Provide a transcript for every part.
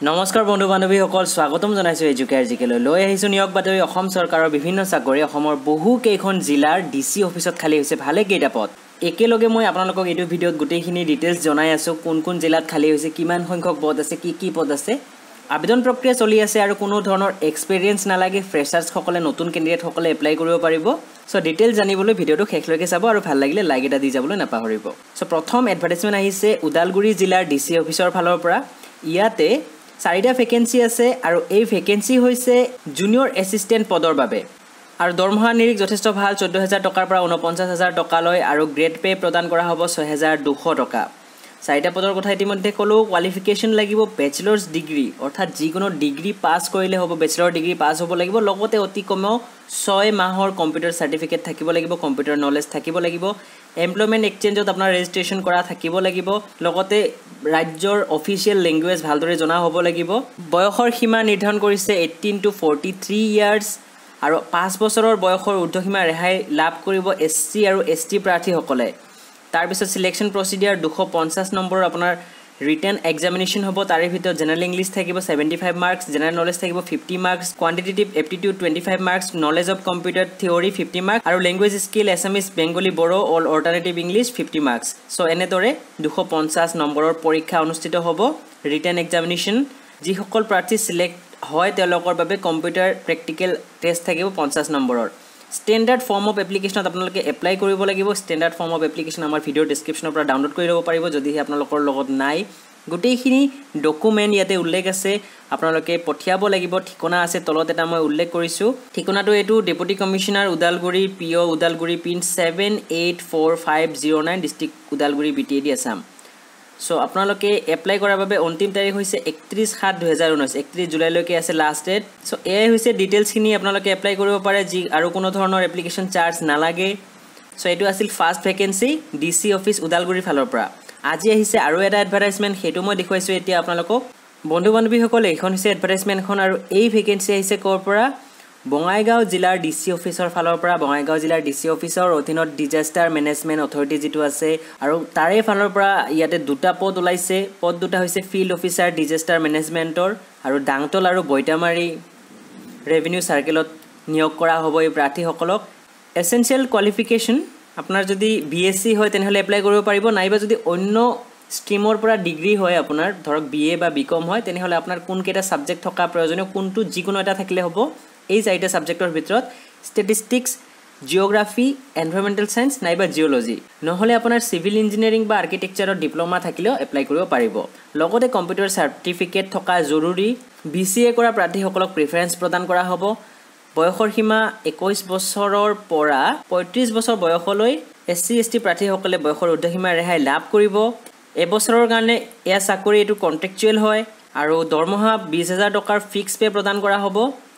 নমস্কাৰ বন্ধু বান্ধৱীসকল স্বাগতম জনাইছো এডুকেয়াৰজিকেলৈ লৈ আহিছো নিয়োগ বাতৰি অসম চৰকাৰৰ বিভিন্ন চাকৰি অসমৰ বহু কেইখন জিলাৰ ডিসি অফিচত খালি হৈছে ভালে কেইটা পদ একেলগে মই আপোনালোকক এই ভিডিঅ'ত গোটেইখিনি ডিটেইলছ জনাই আছো কোন জেলাত খালি হৈছে কিমান সংখ্যক পদ আছে কি পদ আছে আবেদন প্ৰক্ৰিয়া চলি আছে আৰু কোনো ধৰণৰ এক্সপেৰিয়েন্স নালাগে ফ্ৰেছাৰ্ছ সকলে নতুন ক্যান্ডিডেট সকলে এপ্লাই কৰিব পাৰিব সো ডিটেইলছ জানিবলৈ ভিডিঅ'টো শেষলৈকে চাব আৰু ভাল লাগিলে লাইক এটা দি যাবলৈ নাপাহৰিব সো প্ৰথম এডভাৰটাইজমেন্ট আহিছে উদালগুৰি জিলাৰ ডিসি অফিচৰ ফালৰ পৰা ইয়াতে 4টা ভ্যাকেন্সি আছে আৰু এই ভ্যাকেন্সি হৈছে জুনিয়ৰ এসিস্ট্যান্ট পদৰ বাবে আৰু দৰমহা নিৰিক যথেষ্ট ভাল 14000 টকাৰ পৰা 49000 টকালৈ আৰু গ্ৰেড পে প্ৰদান কৰা হ'ব 6200 টকা 4টা পদৰ কথা ইতিমধ্যে কলো কোৱালিফিকেশন লাগিব ব্যাচেলাৰ্ছ ডিগ্ৰী অৰ্থাৎ যিকোনো ডিগ্ৰী পাস কৰিলে হ'ব ব্যাচেলাৰ ডিগ্ৰী পাস হ'ব লাগিব লগতে অতি কমেও 6 মাহৰ কম্পিউটাৰ সাৰ্টিফিকেট থাকিব লাগিব কম্পিউটাৰ নলেজ থাকিব লাগিব এমপ্লয়মেন্ট এক্সচেঞ্জত আপোনাৰ ৰেজিষ্ট্ৰেচন কৰা থাকিব লাগিব লগতে ৰাজ্যৰ অফিচিয়েল ল্যাঙ্গুৱেজ ভালদৰে জনা হ'ব লাগিব বয়সৰ সীমা নিৰ্ধাৰণ কৰিছে 18 to 43 ইয়াৰ্স আৰু 5 বছৰৰ বয়সৰ ঊৰ্ধ্বসীমা ৰেহাই লাভ কৰিব এসসি আৰু এসটি প্ৰাৰ্থীসকলে তাৰ পিছত সিলেকশন প্ৰসিডিউৰ 250 নম্বৰৰ আপোনাৰ ৰিটেন এক্সামিনেশন হ'ব তাৰে ভিতৰত জেনাৰেল ইংলিশ থাকিব 75 মাৰ্কস জেনাৰেল নলেজ থাকিব 50 marks quantitative aptitude 25 marks knowledge of computer theory 50 marks আৰু language skill Assamese Bengali Bodo all alternative English 50 marks so এনেদৰে 250 নম্বৰৰ পৰীক্ষা অনুষ্ঠিত হ'ব ৰিটেন এক্সামিনেশন যি সকল প্ৰাৰ্থী সিলেক্ট হয় তেওঁলোকৰ বাবে কম্পিউটাৰ প্ৰেক্টিকেল টেষ্ট থাকিব 50 নম্বৰৰ স্ট্যান্ডাৰ্ড ফৰ্ম অফ এপ্লিকেশনত আপোনালোকে এপ্লাই কৰিব লাগিব স্ট্যান্ডাৰ্ড ফৰ্ম অফ এপ্লিকেশন আমাৰ ভিডিও ডেসক্ৰিপচনৰ পৰা ডাউনলোড কৰি ল'ব পাৰিব যদি আপোনালোকৰ লগত নাই গোটেইখিনি ডকুমেন্ট ইয়াতে উল্লেখ আছে আপোনালোকে পঠিয়াব লাগিব ঠিকনা আছে তলত এটা মই উল্লেখ কৰিছো ঠিকনাটো এটো deputy commissioner Udalguri PO Udalguri pin 784509 district Udalguri BTAD Assam so আপোনালোকে এপ্লাই কৰাৰ বাবে অন্তিম তাৰিখ হৈছে 31/7/2019 31 জুলাইলৈকে আছে লাষ্ট ডেট সো এই হৈছে ডিটেইলছ খিনি আপোনালোকে এপ্লাই কৰিব পাৰে যি আৰু কোনো ধৰণৰ এপ্লিকেশন চাৰ্জ নালাগে সো এটো আছিল first vacancy DC office Udalguri ফালৰ পৰা আজি আহিছে আৰু এটা এডভাৰটাইজমেন্ট হেতু মই দেখুৱাইছো এতিয়া আপোনালোকক বন্ধু বান্ধৱীসকল এইখন হৈছে এডভাৰটাইজমেন্টখন আৰু এই ভ্যাকেন্সি আহিছে কৰ পৰা বঙাইগাঁও জিলাৰ ডিসি অফিচৰ ফালৰ পৰা বঙাইগাঁও জিলাৰ ডিসি অফিচৰ অধীনত ডিজাস্টাৰ মেনেজমেন্ট অথৰিটি যেটো আছে আৰু তাৰে ফালৰ পৰা ইয়াতে দুটা পদ ওলাইছে পদ দুটা হৈছে ফিল্ড অফিচাৰ ডিজাস্টাৰ মেনেজমেন্টৰ আৰু ডাংতল আৰু বৈতামাৰী ৰেভিনিউ সাৰ্কেলত নিয়োগ কৰা হ'ব এই প্ৰাৰ্থীসকলক এসেনশিয়াল কোৱালিফিকেশন আপোনাৰ যদি বিএসসি হয় তেনেহলে এপ্লাই কৰিব পাৰিব নাইবা যদি অন্য স্ট্ৰীমৰ পৰা ডিগ্ৰী হয় আপোনাৰ ধৰক বিএ বা বিকম হয় তেনেহলে আপোনাৰ কোন কেটা সাবজেক্ট থকা প্ৰয়োজনীয় কোনটো যিকোনো এটা থাকিলে হ'ব এই চাৰিটা সাবজেক্টৰ ভিতৰত ষ্টেটিষ্টিক্স জিওগ্ৰাফি এনভাইৰনমেন্টাল সায়েন্স নাইবা জিওলজি নহলে আপোনাৰ সিভিল ইঞ্জিনিয়াৰিং বা আৰ্কিটেকচাৰৰ ডিপ্লোমা থাকিলেও এপ্লাই কৰিব পাৰিব লগতে কম্পিউটাৰ সাৰ্টিফিকেট থকা জৰুৰী বিসিএ কৰা প্ৰাৰ্থীসকলক প্ৰিফাৰেন্স প্ৰদান কৰা হ'ব বয়সৰ সীমা 21 বছৰৰ পৰা 35 বছৰ বয়সলৈ এসসি এসটি প্ৰাৰ্থীসকলে বয়সৰ ঊৰ্ধ্বসীমা ৰেহাই লাভ কৰিব এবছৰৰ কাৰণে এয়া চাকৰি এটো কন্ট্ৰাকচুৱেল হয় আৰু দৰমহা 20000 টকাৰ ফিক্স পে প্ৰদান কৰা হ'ব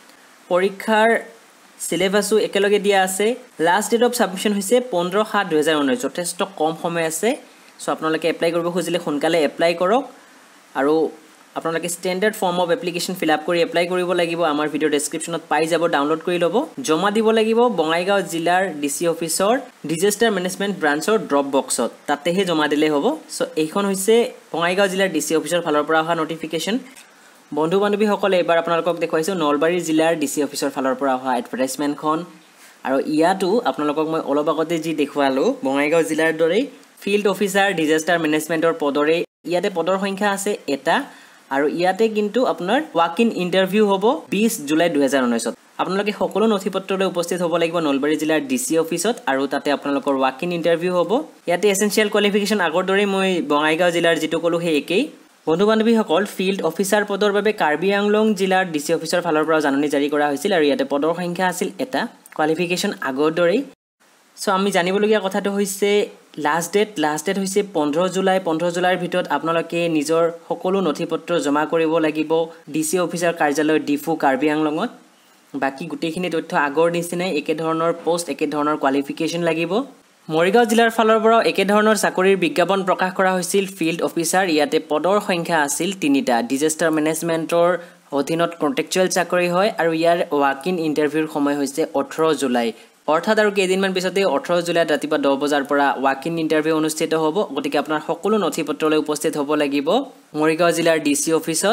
পৰীক্ষাৰ সিলেবাসও একেলগে দিয়া আছে লাষ্ট ডেট অফ সাবমিশন হৈছে 15/7/2019 যথেষ্ট কম সময় আছে সো আপোনালোকে এপ্লাই কৰিব খুজিলে সোনকালে এপ্লাই কৰক আৰু আপোনালোকে standard form of application fill up কৰি এপ্লাই কৰিব লাগিব আমাৰ ভিডিও ডেসক্ৰিপচনত পাই যাব ডাউনলোড কৰি ল'ব জমা দিব লাগিব বঙাইগাঁও জিলাৰ ডিসি অফিচৰ ডিজাস্টাৰ মেনেজমেন্ট ব্ৰাঞ্চৰ ড্ৰপ বক্সত তাতেহে জমা দিলে হ'ব সো এইখন হৈছে বঙাইগাঁও জিলাৰ ডিসি অফিচৰ ফালৰ পৰা অহা নটিফিকেশন বন্ধু বান্ধৱীসকলে এবাৰ আপোনালোকক দেখুৱাইছো নলবাৰী জিলাৰ ডিসি অফিচৰ ফালৰ পৰা অহা এডভাৰটাইজমেন্টখন আৰু ইয়াটো আপোনালোকক মই অলপ আগতে যি দেখুৱালো বঙাইগাঁও জিলাৰ দৰে ফিল্ড অফিচাৰ ডিজাস্টাৰ মেনেজমেন্টৰ পদৰে ইয়াতে পদৰ সংখ্যা আছে এটা আৰু ইয়াতে কিন্তু আপোনাৰ ওয়াক ইন ইন্টাৰভিউ হ'ব 20 জুলাই 2019 আপোনালোকে সকলো নথিপত্ৰলৈ উপস্থিত হ'ব লাগিব নলবাৰী জিলাৰ ডিসি অফিচত আৰু তাতে আপোনালোকৰ ওয়াক ইন ইন্টাৰভিউ হ'ব ইয়াতে এসেনশিয়াল কোৱালিফিকেশন আগৰ দৰে মই বঙাইগাঁও জিলাৰ যেটো কলো হে একেই বন্ধু বান্ধৱীসকল ফিল্ড অফিচাৰ পদৰ বাবে কাৰ্বি আংলং জিলাৰ ডিসি অফিচৰ ফালৰ পৰা জাননী জাৰি কৰা হৈছিল আৰু ইয়াতে পদৰ সংখ্যা আছিল এটা কোৱালিফিকেশন আগৰ দৰেই সো আমি জানিবলগীয়া কথাটো হৈছে লাষ্ট ডেট হৈছে 15 জুলাইৰ ভিতৰত আপোনালোকে নিজৰ সকলো নথিপত্ৰ জমা কৰিব লাগিব ডিসি অফিচাৰ কাৰ্যালয় ডিফু কাৰ্বি আংলঙত বাকি গুটেইখিনি তথ্য আগৰ নিচিনাই একে ধৰণৰ পোষ্ট একে ধৰণৰ কোৱালিফিকেশন লাগিব মৰিগাঁও জিলাৰ ফালৰ পৰা একে ধৰণৰ চাকৰিৰ বিজ্ঞাপন প্ৰকাশ কৰা হৈছিল ফিল্ড অফিচাৰ ইয়াতে পদৰ সংখ্যা আছিল 3টা ডিজাস্টাৰ মেনেজমেন্টৰ অধীনত কন্ট্ৰাকচুৱেল চাকৰি হয় আৰু ইয়াৰ ওয়াক ইন ইন্টাৰভিউৰ সময় হৈছে 18 জুলাই অৰ্থাৎ আৰু কেইদিনমান পিছতে 18 জুলাইত ৰাতিপুৱা 10 বজাৰ পৰা ওয়াক ইন ইন্টাৰভিউ অনুষ্ঠিত হ'ব গতিকে আপোনাৰ সকলো নথিপত্ৰলৈ উপস্থিত হ'ব লাগিব মৰিগাঁও জিলাৰ ডিসি অফিচত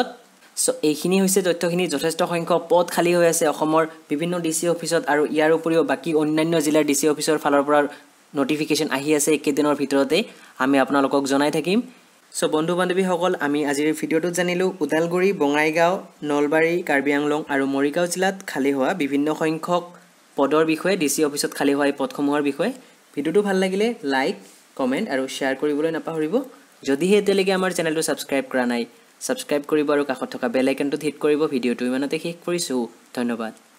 সো এইখিনি হৈছে তথ্যখিনি যথেষ্ট সংখ্যক পদ খালী হৈ আছে অসমৰ বিভিন্ন ডিসি অফিসত আৰু ইয়াৰ উপৰিও বাকি অন্যান্য জিলাৰ ডিসি অফিসৰ ফালৰ পৰা নোটিফিকেশন আহি আছে একেদিনৰ ভিতৰতে আমি আপোনালোকক জনাই থাকিম সো বন্ধু বান্ধৱীসকল আমি আজিৰ ভিডিঅ'টোত জানিলো উদালগুৰি বঙাইগাঁও নলবাৰী কাৰ্বি আংলং আৰু মৰিগাঁও জিলাত খালী হোৱা বিভিন্ন সংখ্যক পদৰ বিষয়ে ডিসি অফিসত খালী হোৱা পদসমূহৰ বিষয়ে ভিডিঅ'টো ভাল লাগিলে লাইক কমেন্ট আৰু শেয়াৰ কৰিবলৈ নাপাহৰিব যদিহে এতিয়ালৈকে আমাৰ চেনেলটো সাবস্ক্ৰাইব কৰা নাই সাবস্ক্ৰাইব কৰিব আৰু কাষত থকা বেল আইকনটো হিট কৰিব ভিডিঅ'টো ইমানতে শেষ কৰিছো ধন্যবাদ